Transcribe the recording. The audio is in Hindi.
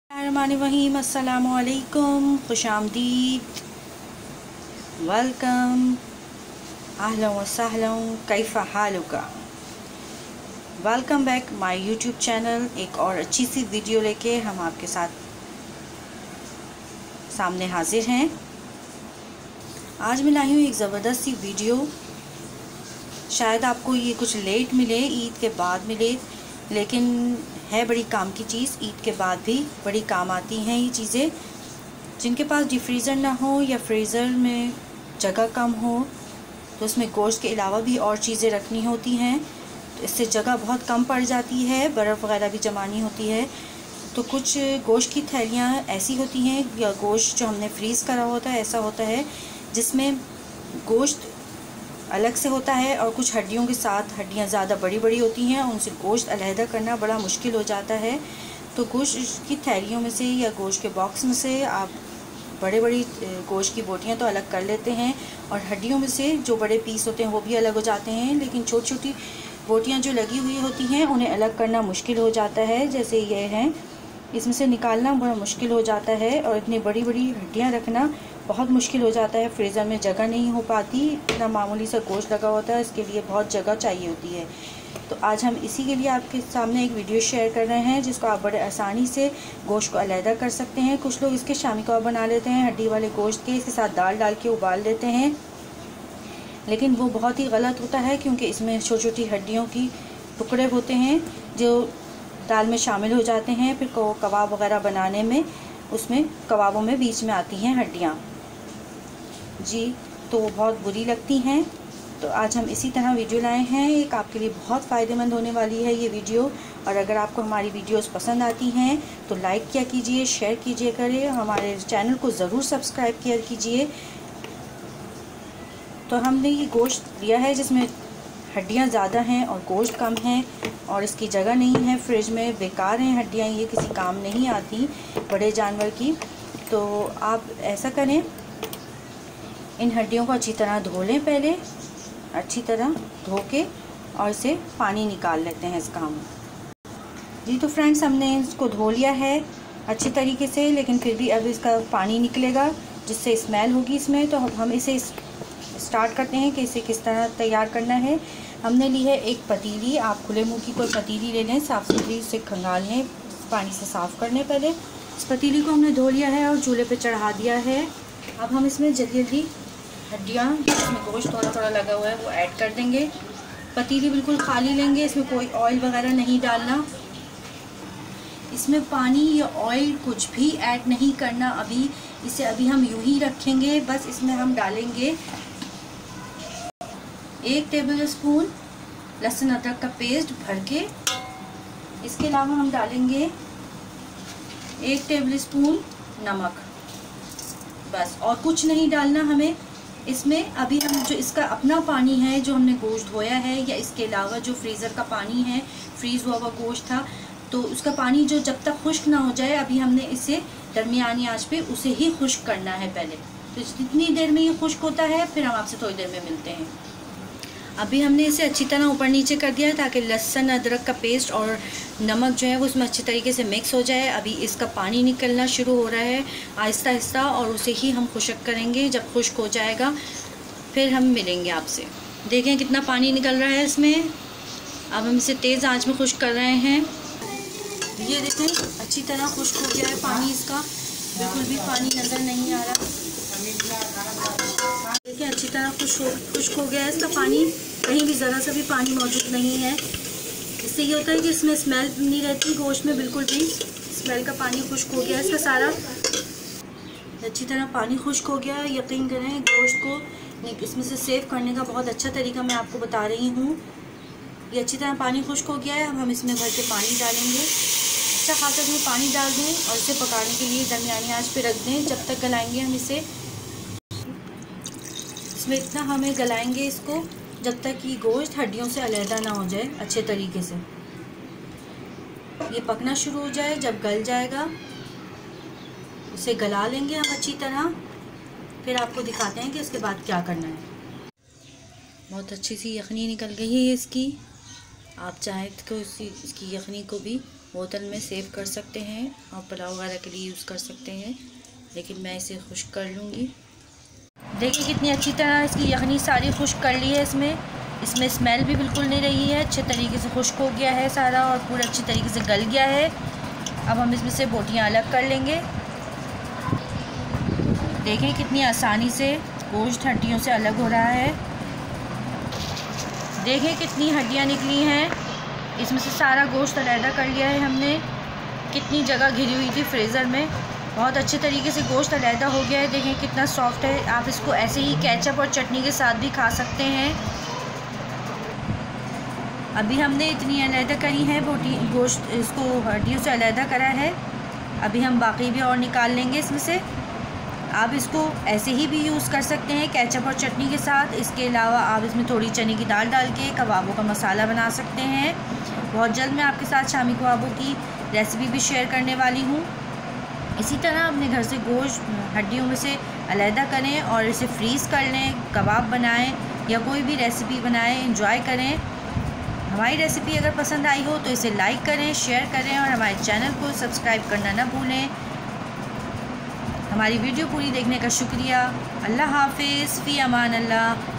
बिस्मिल्लाहिर्रहमानिर्रहीम। अस्सलामुअलैकुम, खुशामदीद, वेलकम, अहलन व सहलन, कैफ़ हालुका। Welcome back my YouTube channel. एक और अच्छी सी वीडियो लेके हम आपके साथ सामने हाजिर हैं। आज मैं लाई हूँ एक ज़बरदस्त सी वीडियो। शायद आपको ये कुछ लेट मिले, ईद के बाद मिले, लेकिन है बड़ी काम की चीज़। ईद के बाद भी बड़ी काम आती हैं ये चीज़ें। जिनके पास डीप फ्रीज़र ना हो या फ्रीज़र में जगह कम हो तो उसमें गोश्त के अलावा भी और चीज़ें रखनी होती हैं, तो इससे जगह बहुत कम पड़ जाती है। बर्फ़ वगैरह भी जमानी होती है, तो कुछ गोश्त की थैलियाँ ऐसी होती हैं या गोश्त जो हमने फ्रीज़ करा होता है ऐसा होता है जिसमें गोश्त अलग से होता है और कुछ हड्डियों के साथ, हड्डियाँ ज़्यादा बड़ी बड़ी होती हैं, उनसे गोश्त अलहदा करना बड़ा मुश्किल हो जाता है। तो गोश्त की थैलियों में से या गोश्त के बॉक्स में से आप बड़ी गोश्त की बोटियाँ तो अलग कर लेते हैं और हड्डियों में से जो बड़े पीस होते हैं वो भी अलग हो जाते हैं, लेकिन छोटी छोटी बोटियाँ जो लगी हुई होती हैं उन्हें अलग करना मुश्किल हो जाता है। जैसे ये हैं, इसमें से निकालना बड़ा मुश्किल हो जाता है और इतनी बड़ी बड़ी हड्डियाँ रखना बहुत मुश्किल हो जाता है। फ्रीज़र में जगह नहीं हो पाती, इतना मामूली सा गोश्त लगा होता है, इसके लिए बहुत जगह चाहिए होती है। तो आज हम इसी के लिए आपके सामने एक वीडियो शेयर कर रहे हैं जिसको आप बड़े आसानी से गोश्त को अलहदा कर सकते हैं। कुछ लोग इसके शामी कबाब बना लेते हैं हड्डी वाले गोश्त के, इसके साथ दाल डाल के उबाल लेते हैं, लेकिन वो बहुत ही गलत होता है क्योंकि इसमें छोटी छोटी हड्डियों की टुकड़े होते हैं जो दाल में शामिल हो जाते हैं। फिर कबाब वगैरह बनाने में उसमें कबाबों में बीच में आती हैं हड्डियाँ जी, तो वो बहुत बुरी लगती हैं। तो आज हम इसी तरह वीडियो लाए हैं, एक आपके लिए बहुत फ़ायदेमंद होने वाली है ये वीडियो। और अगर आपको हमारी वीडियोस पसंद आती हैं तो लाइक किया कीजिए, शेयर कीजिए करें, हमारे चैनल को ज़रूर सब्सक्राइब किया कीजिए। तो हमने ये गोश्त लिया है जिसमें हड्डियाँ ज़्यादा हैं और गोश्त कम है और इसकी जगह नहीं है फ्रिज में, बेकार हैं हड्डियाँ, ये किसी काम नहीं आती बड़े जानवर की। तो आप ऐसा करें, इन हड्डियों को अच्छी तरह धो लें, पहले अच्छी तरह धो के और इसे पानी निकाल लेते हैं इसका हम जी। तो फ्रेंड्स, हमने इसको धो लिया है अच्छी तरीके से, लेकिन फिर भी अब इसका पानी निकलेगा जिससे स्मेल होगी इसमें। तो हम इसे स्टार्ट करते हैं कि इसे किस तरह तैयार करना है। हमने ली है एक पतीली, आप खुले मुँह की कोई पतीली ले लें, साफ़ सुथरी से खंगाल लें, पानी से साफ़ कर लें। पहले इस पतीली को हमने धो लिया है और चूल्हे पे चढ़ा दिया है। अब हम इसमें जल्दी जल्दी हड्डियाँ, इसमें गोश्त थोड़ा थोड़ा लगा हुआ है, वो ऐड कर देंगे। पतीली बिल्कुल खाली लेंगे, इसमें कोई ऑयल वगैरह नहीं डालना, इसमें पानी या ऑयल कुछ भी ऐड नहीं करना। इसे अभी हम यूं ही रखेंगे। बस इसमें हम डालेंगे 1 टेबल स्पून लहसुन अदरक का पेस्ट भर के। इसके अलावा हम डालेंगे 1 टेबल स्पून नमक, बस, और कुछ नहीं डालना हमें इसमें। अभी हम जो इसका अपना पानी है जो हमने गोश्त धोया है, या इसके अलावा जो फ्रीज़र का पानी है, फ्रीज़ हुआ हुआ गोश्त था, तो उसका पानी जो जब तक खुश्क ना हो जाए, अभी हमने इसे दरमियानी आंच पे उसे ही खुश्क करना है पहले। तो जितनी देर में ये खुश्क होता है फिर हम आपसे थोड़ी देर में मिलते हैं। अभी हमने इसे अच्छी तरह ऊपर नीचे कर दिया है ताकि लहसुन अदरक का पेस्ट और नमक जो है वो उसमें अच्छी तरीके से मिक्स हो जाए। अभी इसका पानी निकलना शुरू हो रहा है आहिस्ता आहिस्ता, और उसे ही हम खुश्क करेंगे। जब खुश्क हो जाएगा फिर हम मिलेंगे आपसे। देखें कितना पानी निकल रहा है इसमें। अब हम इसे तेज़ आंच में खुश्क कर रहे हैं। ये देखें अच्छी तरह खुश्क हो गया है पानी इसका, बिल्कुल भी पानी नज़र नहीं आ रहा। देखिए अच्छी तरह खुश्क हो गया है इसका पानी, कहीं भी ज़रा सा भी पानी मौजूद नहीं है। इससे ये होता है कि इसमें स्मेल नहीं रहती गोश्त में, बिल्कुल भी स्मेल का पानी खुश्क हो गया है इसका सारा। अच्छी तरह पानी खुश्क हो गया। यकीन करें गोश्त को इसमें से सेव करने का बहुत अच्छा तरीका मैं आपको बता रही हूँ। ये अच्छी तरह पानी खुश्क हो गया है। अब हम इसमें भर के पानी डालेंगे, अच्छा खासा इसमें पानी डाल दें और इसे पकाने के लिए दरमियानी आंच पे रख दें जब तक गलाएंगे हम इसे। इसमें इतना हमें गलाएंगे इसको जब तक कि गोश्त हड्डियों से अलहदा ना हो जाए अच्छे तरीके से। ये पकना शुरू हो जाए, जब गल जाएगा इसे गला लेंगे हम अच्छी तरह। फिर आपको दिखाते हैं कि इसके बाद क्या करना है। बहुत अच्छी सी यखनी निकल गई है इसकी। आप चाहें तो इसकी यखनी को भी बोतल में सेव कर सकते हैं और पुलाव वगैरह के लिए यूज़ कर सकते हैं, लेकिन मैं इसे खुश्क कर लूँगी। देखिए कितनी अच्छी तरह इसकी यखनी सारी खुश्क कर ली है। इसमें स्मेल भी बिल्कुल नहीं रही है, अच्छे तरीके से खुश्क हो गया है सारा और पूरा अच्छी तरीके से गल गया है। अब हम इसमें से बोटियाँ अलग कर लेंगे। देखें कितनी आसानी से गोश्त हड्डियों से अलग हो रहा है। देखें कितनी हड्डियाँ निकली हैं, इसमें से सारा गोश्त अलहदा कर लिया है हमने। कितनी जगह घिरी हुई थी फ्रीज़र में, बहुत अच्छे तरीके से गोश्त अलहदा हो गया है। देखें कितना सॉफ्ट है। आप इसको ऐसे ही केचप और चटनी के साथ भी खा सकते हैं। अभी हमने इतनी अलहदा करी है गोश्त, इसको हड्डियों से अलहदा करा है। अभी हम बाकी भी और निकाल लेंगे इसमें से। आप इसको ऐसे ही भी यूज़ कर सकते हैं केचप और चटनी के साथ। इसके अलावा आप इसमें थोड़ी चने की दाल डाल के कबाबों का मसाला बना सकते हैं। बहुत जल्द मैं आपके साथ शामी कबाबों की रेसिपी भी शेयर करने वाली हूँ। इसी तरह अपने घर से गोश्त हड्डियों में से अलहदा करें और इसे फ्रीज़ कर लें, कबाब बनाएं या कोई भी रेसिपी बनाएं, एंजॉय करें। हमारी रेसिपी अगर पसंद आई हो तो इसे लाइक करें, शेयर करें और हमारे चैनल को सब्सक्राइब करना ना भूलें। हमारी वीडियो पूरी देखने का शुक्रिया। अल्लाह हाफ़िज़, फ़ी अमान अल्लाह।